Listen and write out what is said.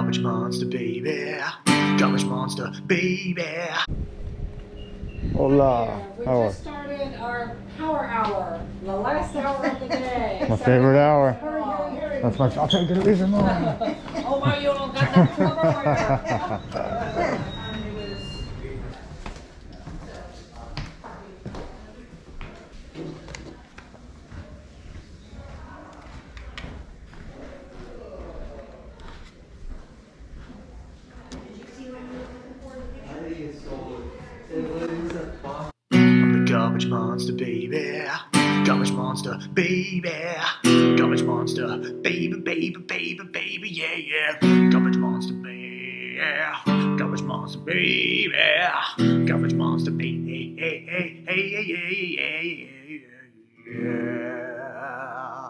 Garbage Monster, baby. Garbage Monster, baby. Hola. We just started our power hour, the last hour of the day. My favorite hour. Hurry. That's my. I'll take the reason more. Oh, my, you don't got that cover. I'm the Garbage Monster, baby. Garbage Monster, baby. Garbage Monster, baby, yeah. Garbage Monster, baby. Garbage Monster, baby. Garbage Monster, baby. Yeah.